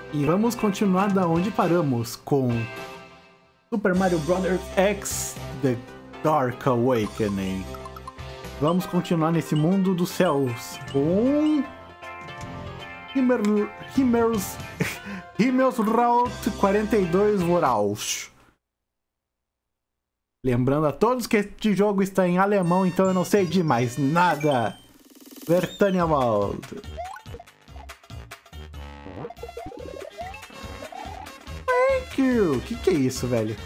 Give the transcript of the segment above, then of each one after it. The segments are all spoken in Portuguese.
E vamos continuar da onde paramos com Super Mario Bros. X The Dark Awakening. Vamos continuar nesse mundo dos céus com Himmelsraut 42 Voraus. Lembrando a todos que este jogo está em alemão, então eu não sei de mais nada. Vertania Wald. Thank you. Que é isso, velho?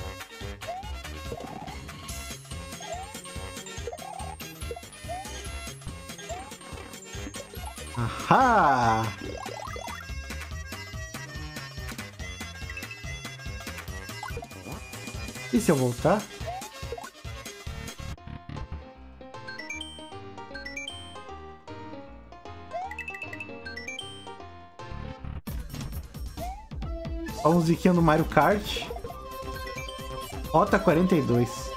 Ahá! E se eu voltar? A musiquinha do Mario Kart. Rota 42.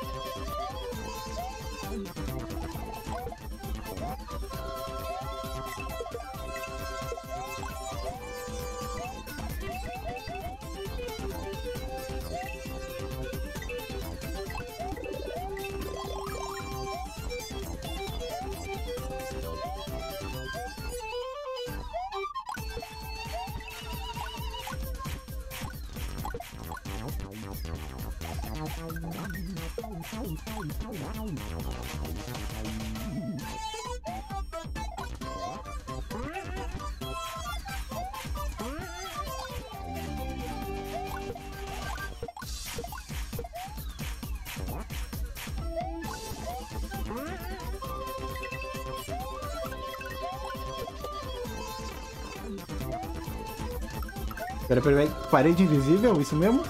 Peraí, parede invisível? Isso mesmo?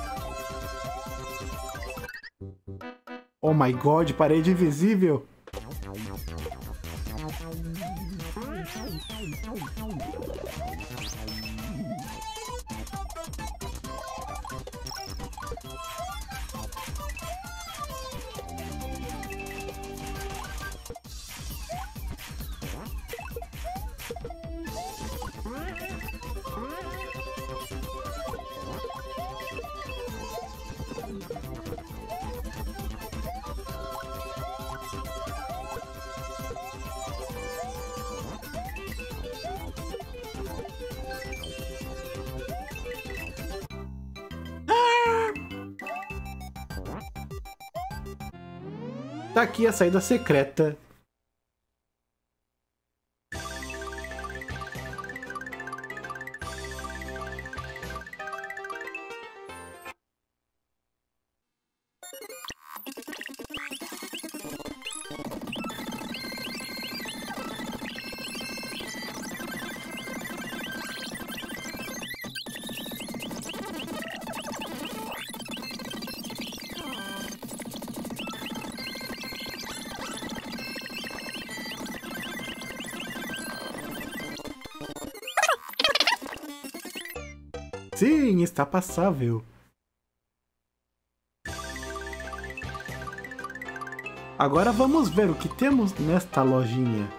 Oh my god, parede invisível! Tá aqui a saída secreta. Sim, está passável. Agora vamos ver o que temos nesta lojinha.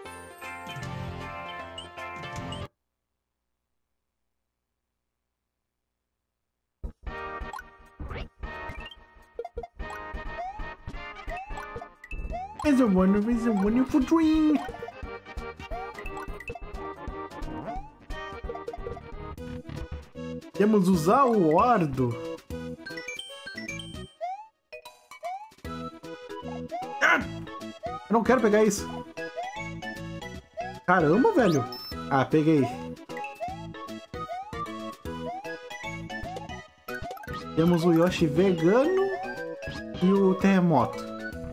It's a wonderful dream. Temos usar o Ordo. Eu não quero pegar isso. Caramba, velho. Ah, peguei. Temos o Yoshi vegano e o terremoto.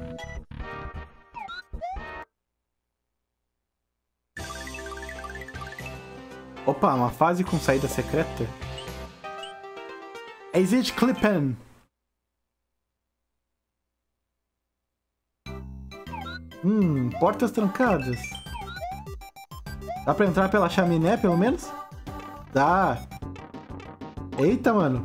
Opa, uma fase com saída secreta. Exit Clippen. Portas trancadas. Dá pra entrar pela chaminé, pelo menos? Dá. Eita, mano.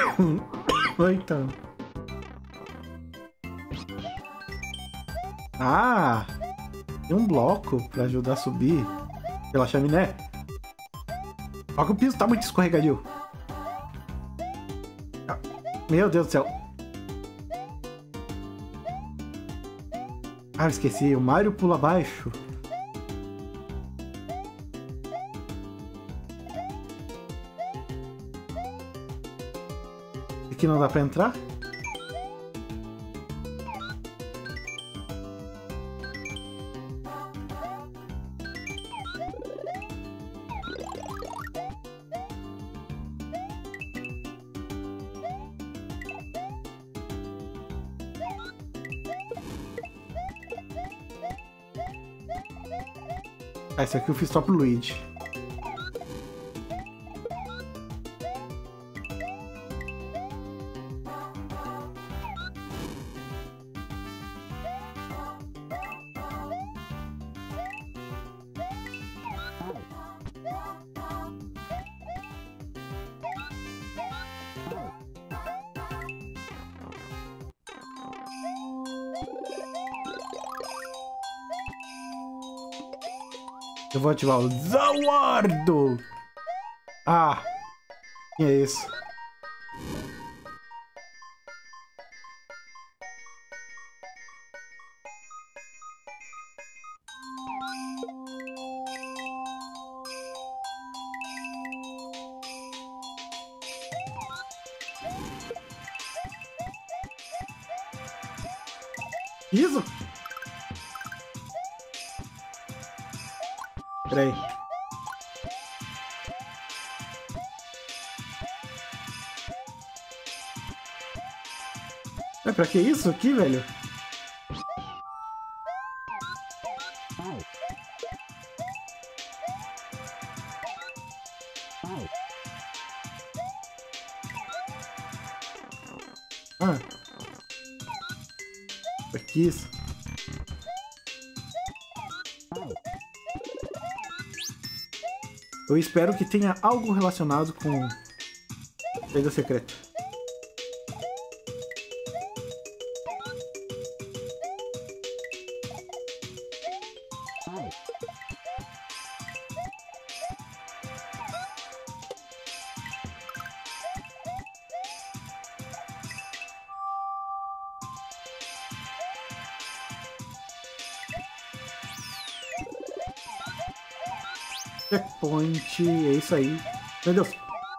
Eita. Ah! Tem um bloco pra ajudar a subir pela chaminé. Olha que o piso tá muito escorregadio. Meu Deus do céu. Ah, eu esqueci. O Mario pula abaixo. Aqui não dá pra entrar? Ah, esse aqui eu fiz só pro Luigi. Eu vou ativar o Zawardo! Ah! Que é isso? Isso? Peraí. É pra que isso aqui, velho? Ah. Pra que isso? Eu espero que tenha algo relacionado com saída secreta. Checkpoint, é isso aí. Meu Deus.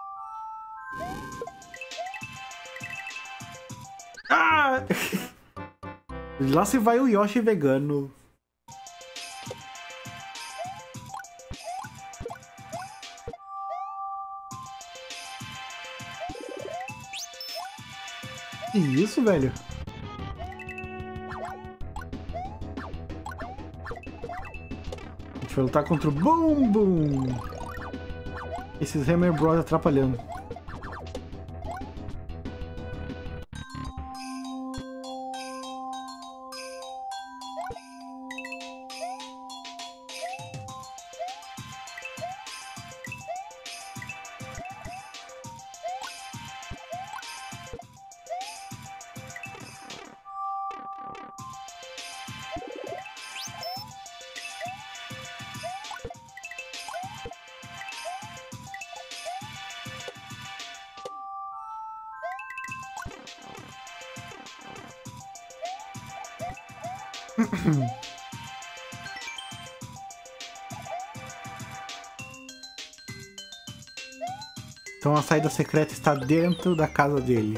Ah! Lá se vai o Yoshi vegano. Que isso, velho? A gente vai lutar contra o Boom Boom. Esses Hammer Bros atrapalhando. Então a saída secreta está dentro da casa dele.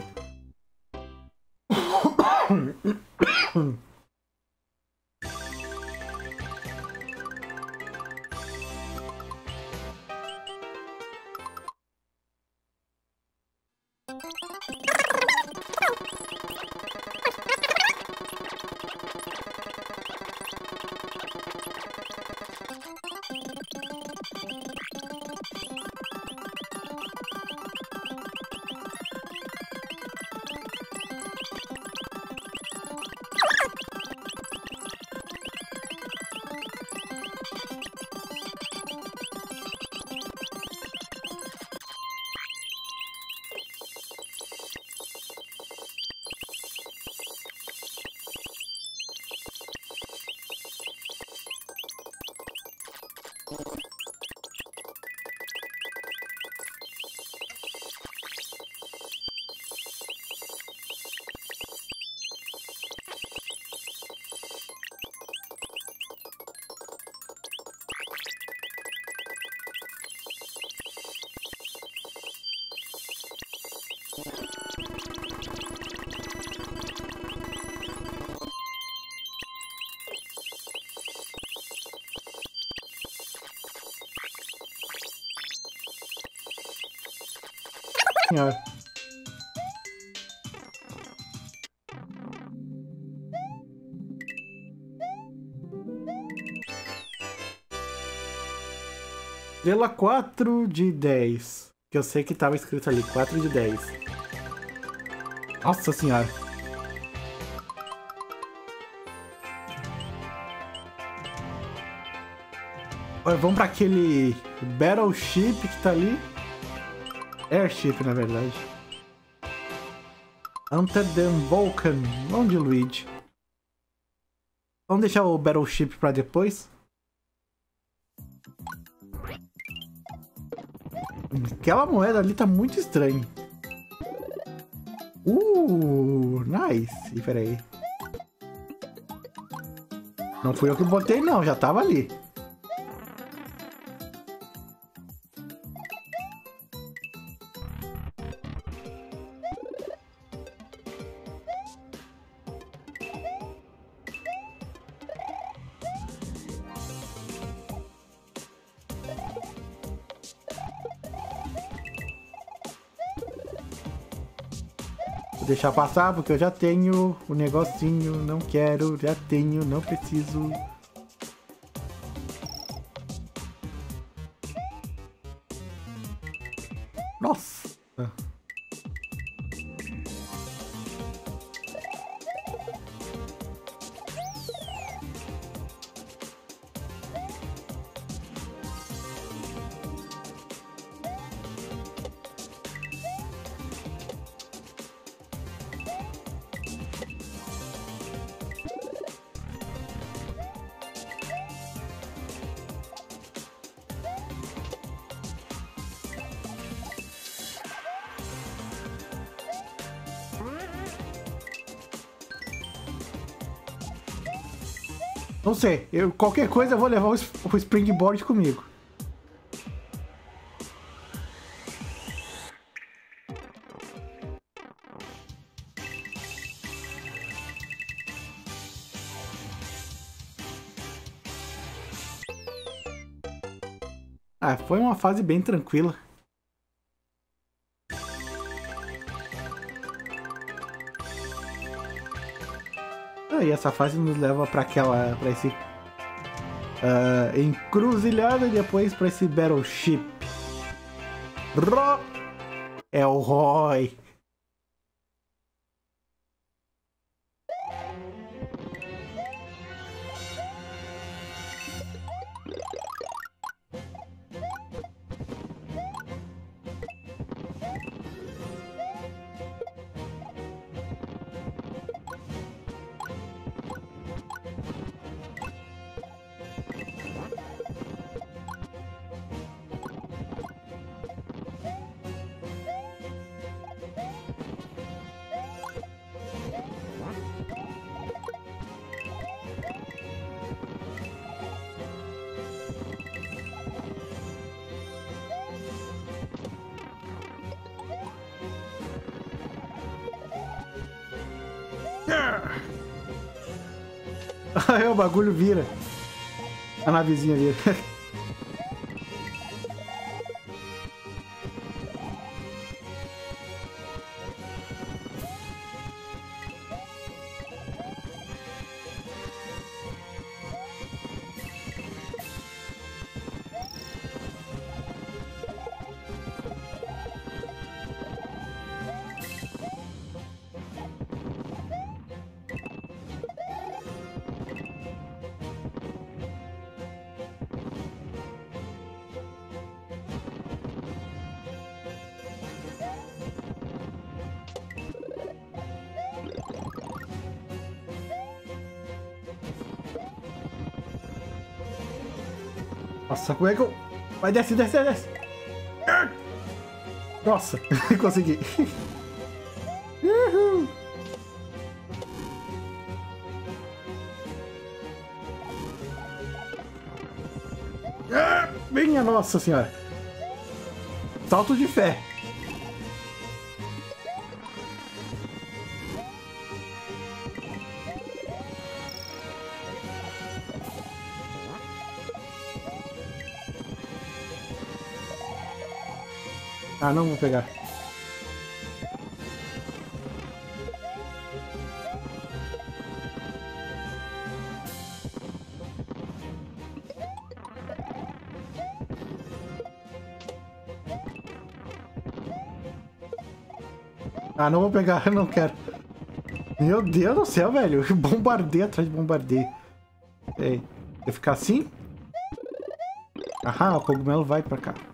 Senhora. Estrela 4 de 10. Que eu sei que tava escrito ali, 4 de 10. Nossa senhora. Olha, vamos pra aquele Battleship que tá ali. Airship, na verdade. Enter the Vulcan. Onde, Luigi? Vamos deixar o Battleship pra depois. Aquela moeda ali tá muito estranha. Nice. E peraí. Não fui eu que botei, não. Já tava ali. Vou deixar passar porque eu já tenho o negocinho, não quero, já tenho, não preciso. Nossa! Não sei, qualquer coisa eu vou levar o Springboard comigo. Ah, foi uma fase bem tranquila. E essa fase nos leva para esse encruzilhada e depois para esse Battleship. É o Roy. Aí o bagulho vira. A navezinha vira. Nossa, como é que eu... Vai, desce, desce, desce. Nossa, consegui. Uhul. Minha nossa senhora. Salto de fé. Ah, não vou pegar. Ah, não vou pegar, eu não quero. Meu Deus do céu, velho. Bombardeio atrás de bombardeio. Ei, vai ficar assim? Aham, o cogumelo vai pra cá.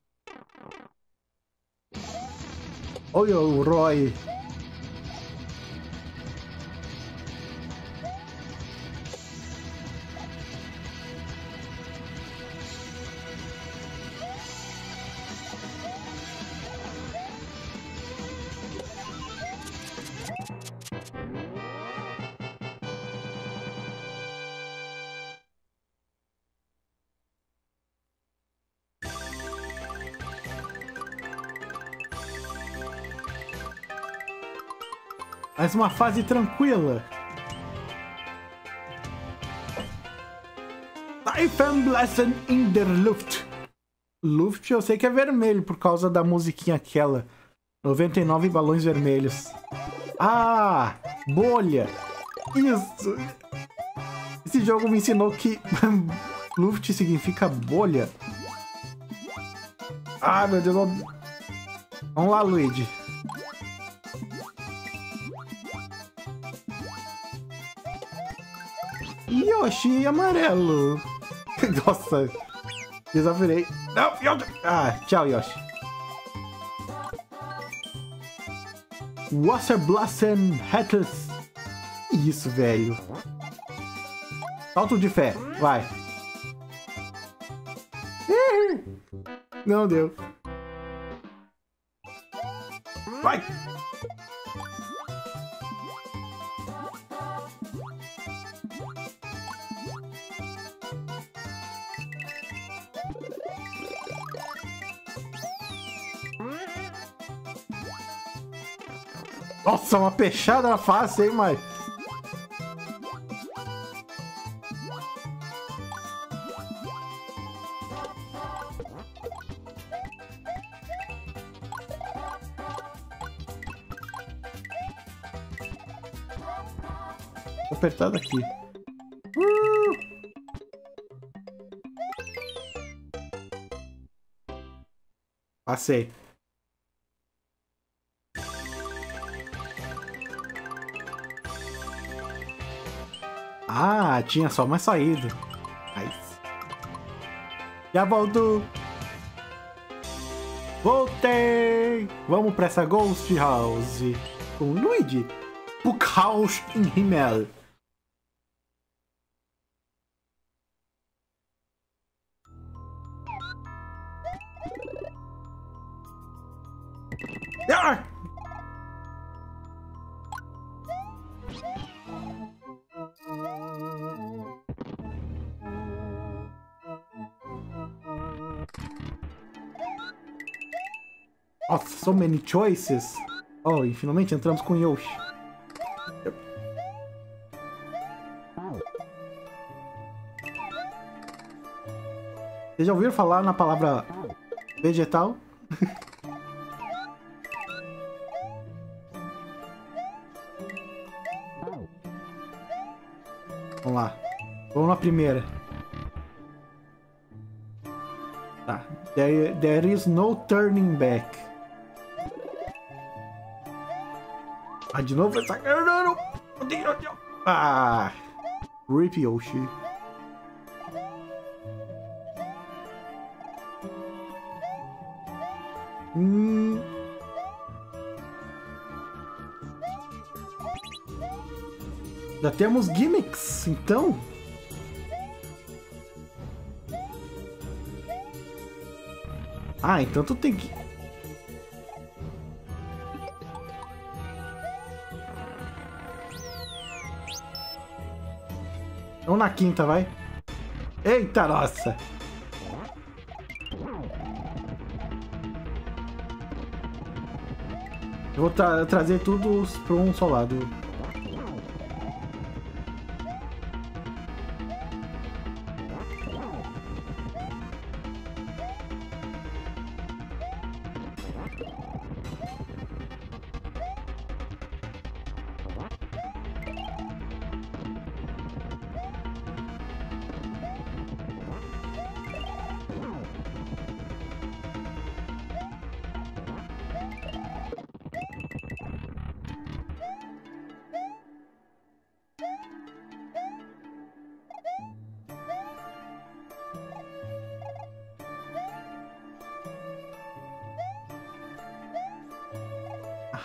Olha o Roy. Mais uma fase tranquila. Tiefenblasen in der Luft. Luft eu sei que é vermelho por causa da musiquinha aquela. 99 balões vermelhos. Ah, bolha. Isso. Esse jogo me ensinou que Luft significa bolha. Ah, meu Deus. Vamos lá, Luigi. Yoshi amarelo. Nossa. Desafiei. Não, Yoshi. Ah, tchau, Yoshi. Wasserblasen Headless. Isso, velho. Salto de fé. Vai. Não deu. Vai. Nossa, uma peixada fácil, hein, mãe? Vou apertar daqui. Passei. Ah, tinha só uma saída. Nice. Já volto. Voltei. Vamos pra essa Ghost House. Com Luigi. Puckhaus im Himmel. Ah! Nossa, so many choices. Oh, e finalmente entramos com Yoshi. Vocês já ouviram falar na palavra vegetal? Vamos lá. Vamos na primeira. Tá. There is no turning back. Ah, de novo essa... Não. Ah. Rip Yoshi. Já temos gimmicks, então. Ah, então tu tem que... Vamos na quinta, vai. Eita, nossa. Eu vou trazer tudo para um só lado.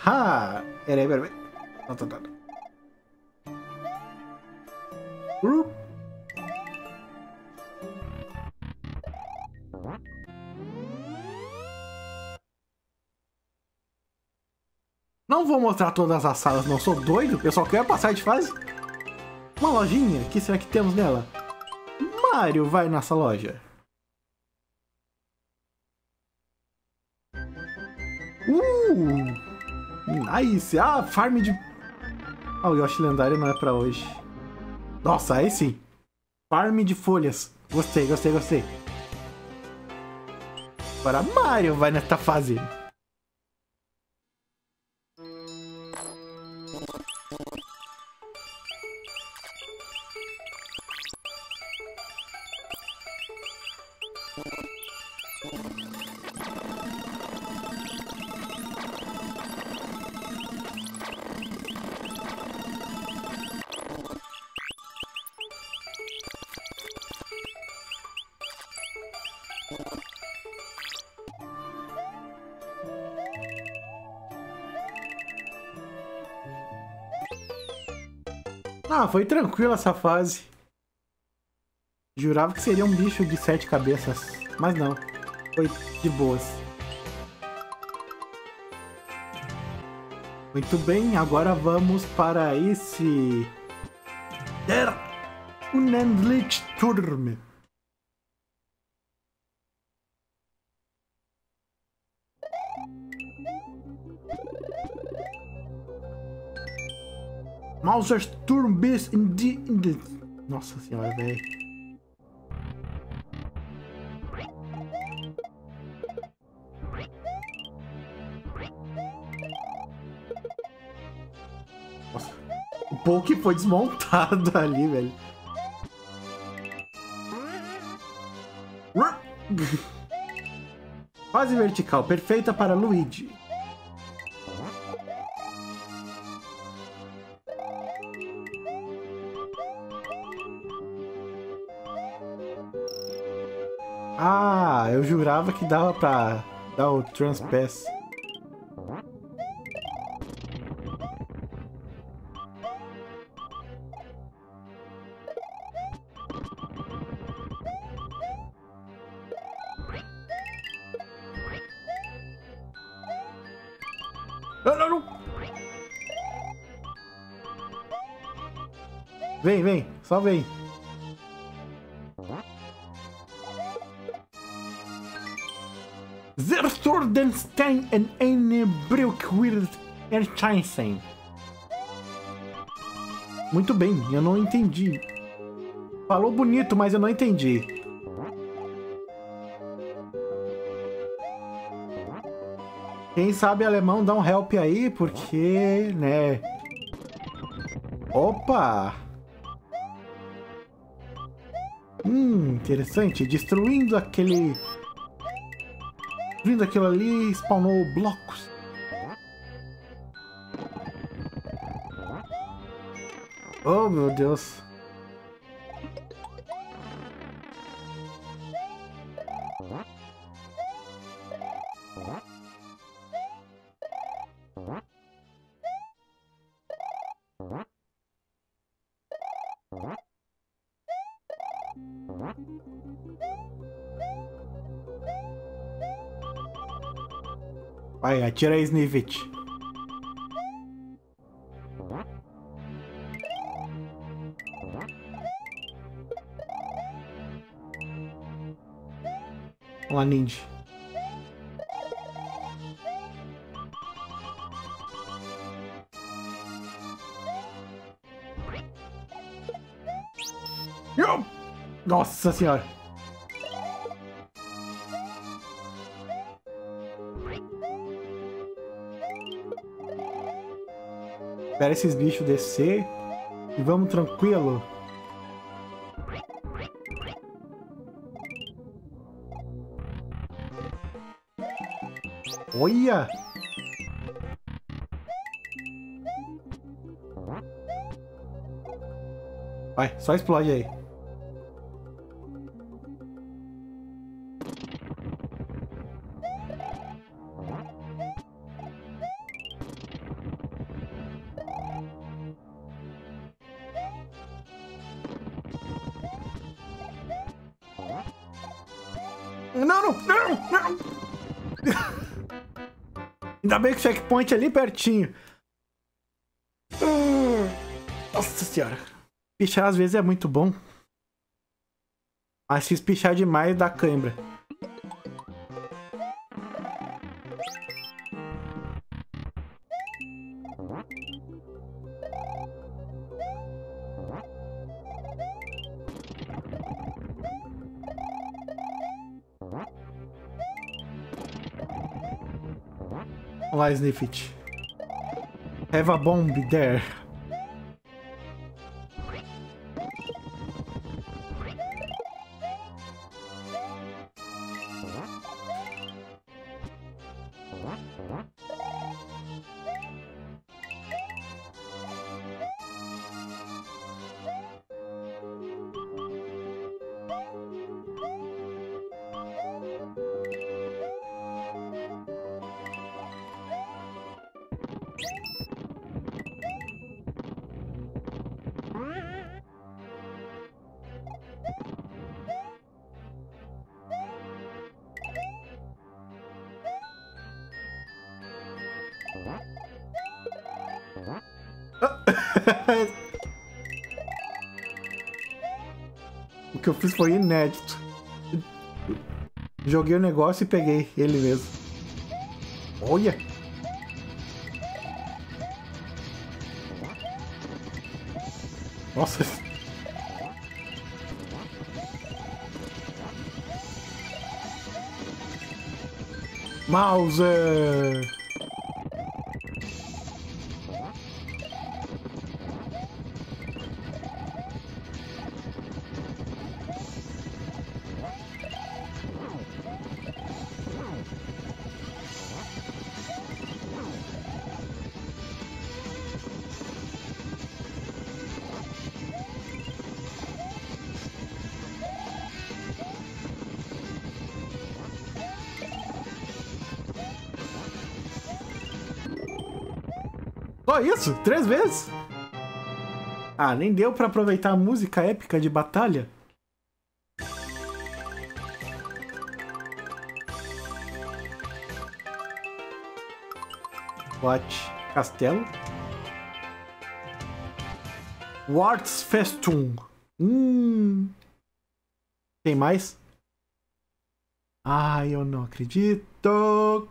Ah, peraí. Tá. Não vou mostrar todas as salas, não sou doido. Eu só quero passar de fase. Uma lojinha, o que será que temos nela? Mario vai nessa loja. Nice. Ah, farm de... Ah, o Yoshi lendário não é pra hoje. Nossa, aí sim. Farm de folhas. Gostei. Agora Mario vai nesta fase. Ah, foi tranquila essa fase. Jurava que seria um bicho de 7 cabeças, mas não. Foi de boas. Muito bem, agora vamos para esse... Der Unendlich Turm. Mauser's Turm bis in the... Nossa senhora, velho. Nossa. O Poké foi desmontado ali, velho. Fase vertical, perfeita para Luigi. Ah, eu jurava que dava pra dar o Transpass. Não. Vem, só vem. Zertordenstein en eine Brücke wird erscheinsen. Muito bem, eu não entendi. Falou bonito, mas eu não entendi. Quem sabe alemão dá um help aí, porque, né? Opa! Interessante. Destruindo aquilo ali, spawnou blocos. Oh, meu Deus. Vai, atira aí, Snivet. Vamos lá, ninja. Nossa senhora. Espera esses bichos descer e vamos tranquilo. Olha! Vai, só explode aí. Não, não, não! Ainda bem que o checkpoint é ali pertinho. Nossa senhora. Pichar às vezes é muito bom. Mas se espichar demais dá cãibra. Vamos lá, Sniffit. Have a bomb there. O que eu fiz foi inédito. Joguei o negócio e peguei ele mesmo. Olha! Nossa! Mauser! Só isso? 3 vezes? Ah, nem deu pra aproveitar a música épica de batalha? What? Castelo? Warts Festum. Tem mais? Ai, eu não acredito.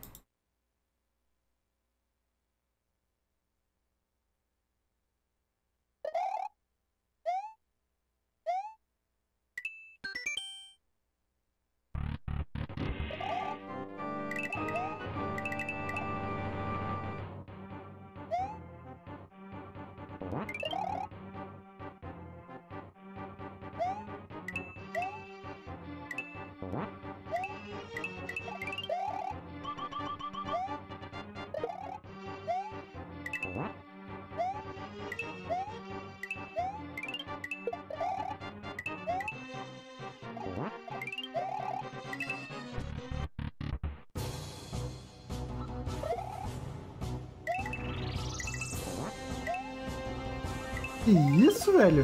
Que isso, velho?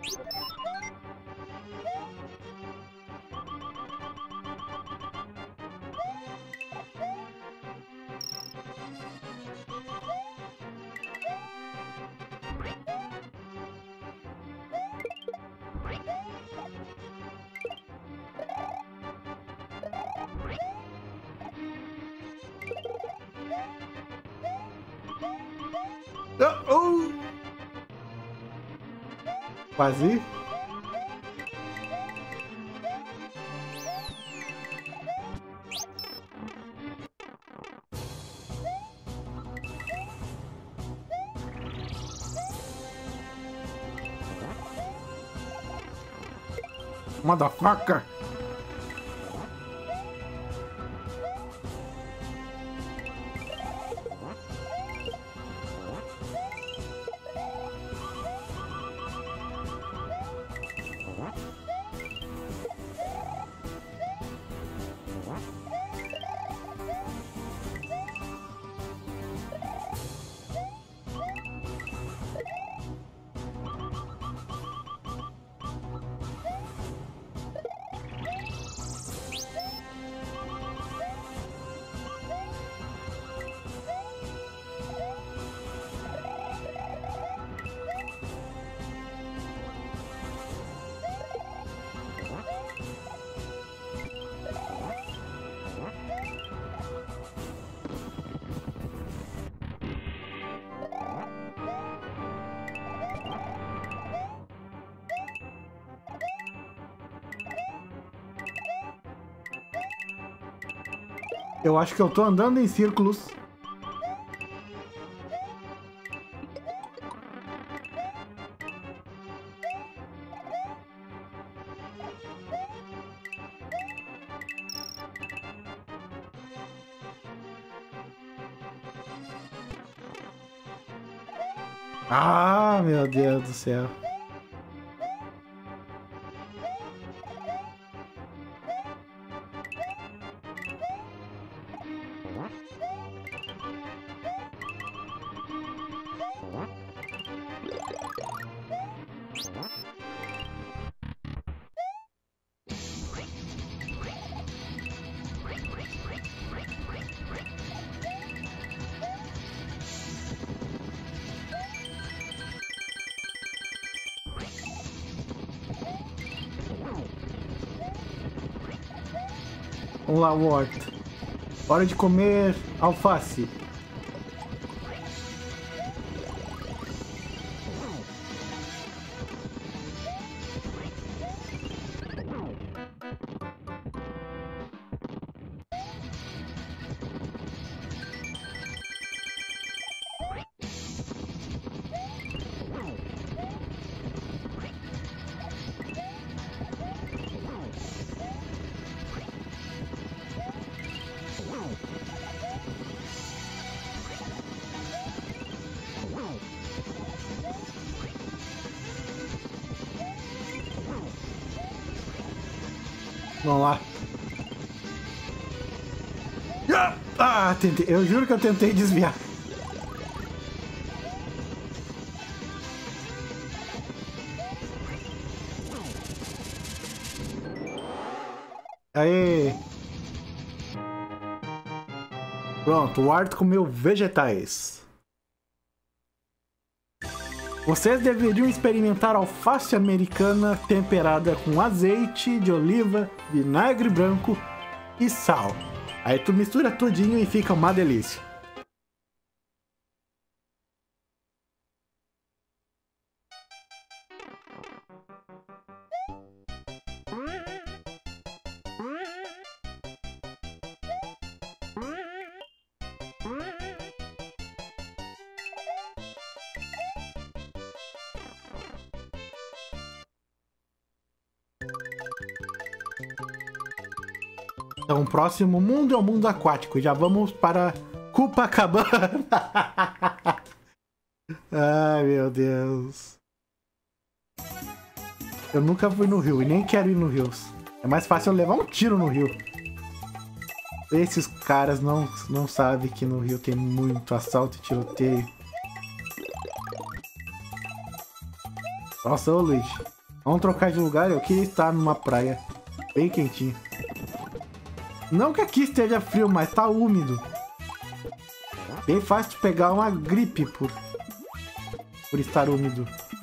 Quase. Motherfucker. Eu acho que eu tô andando em círculos. Ah, meu Deus do céu. Vamos lá, Wart. Hora de comer alface. Vamos lá. Ah, tentei. Eu juro que eu tentei desviar. Aê! Pronto, o Art comeu vegetais. Vocês deveriam experimentar alface americana temperada com azeite de oliva, vinagre branco e sal. Aí tu mistura tudinho e fica uma delícia. Então, o próximo mundo é o mundo aquático. Já vamos para Copacabana. Ai, meu Deus. Eu nunca fui no Rio e nem quero ir no Rio. É mais fácil eu levar um tiro no Rio. Esses caras não sabem que no Rio tem muito assalto e tiroteio. Nossa, ô Luigi. Vamos trocar de lugar. Eu queria estar numa praia bem quentinha. Não que aqui esteja frio, mas tá úmido. Bem fácil de pegar uma gripe por estar úmido.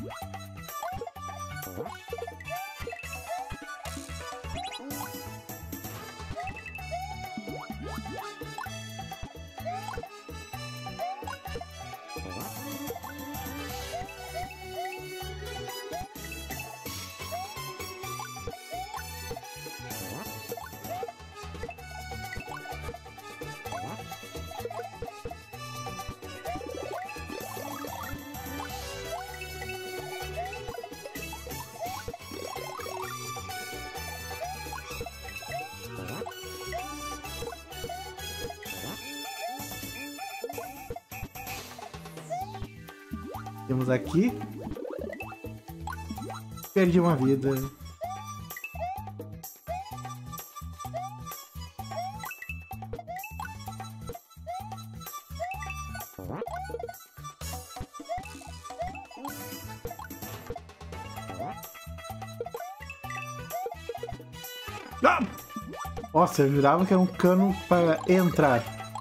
Temos aqui. Perdi uma vida. Ah! Nossa, eu jurava que era um cano para entrar.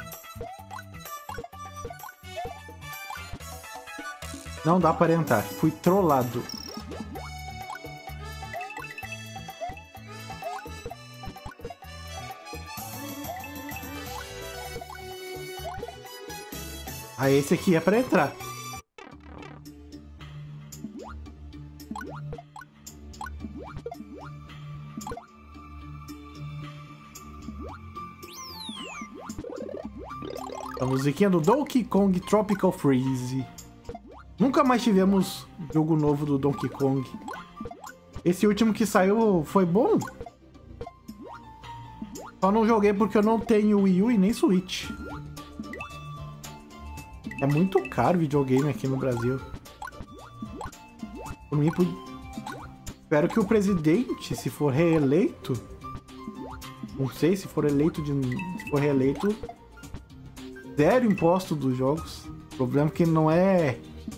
Não dá para entrar. Fui trollado. Ah, esse aqui é para entrar. A musiquinha do Donkey Kong Tropical Freeze. Nunca mais tivemos jogo novo do Donkey Kong. Esse último que saiu foi bom. Só não joguei porque eu não tenho Wii U e nem Switch. É muito caro videogame aqui no Brasil. Por mim, espero que o presidente, se for reeleito... Não sei, se for reeleito... Zero imposto dos jogos. O problema é que não é...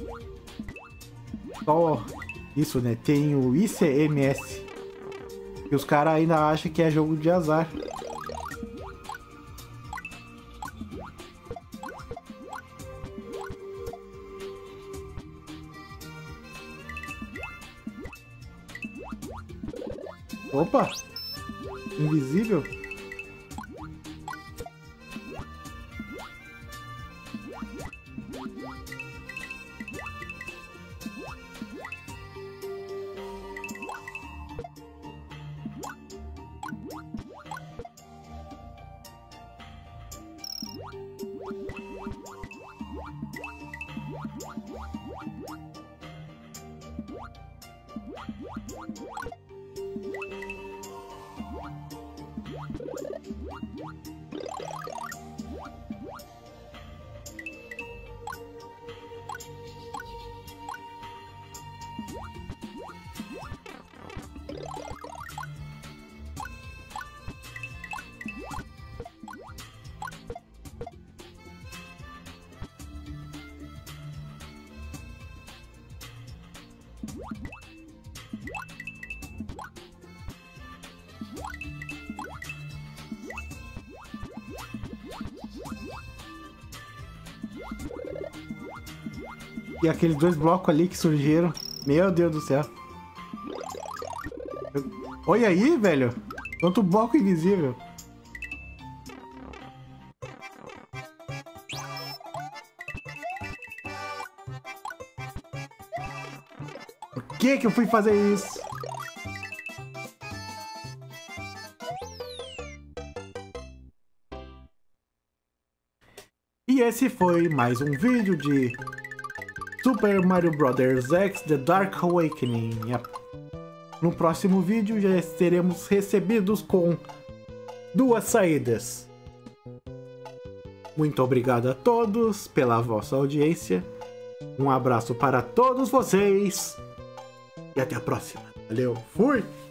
Só isso, né? Tem o ICMS. E os caras ainda acham que é jogo de azar. Opa! Invisível? E aqueles dois blocos ali que surgiram. Meu Deus do céu. Olha aí, velho. Quanto bloco invisível. Por que eu fui fazer isso? E esse foi mais um vídeo de Super Mario Bros. X The Dark Awakening. No próximo vídeo já seremos recebidos com 2 saídas. Muito obrigado a todos pela vossa audiência. Um abraço para todos vocês. E até a próxima. Valeu, fui!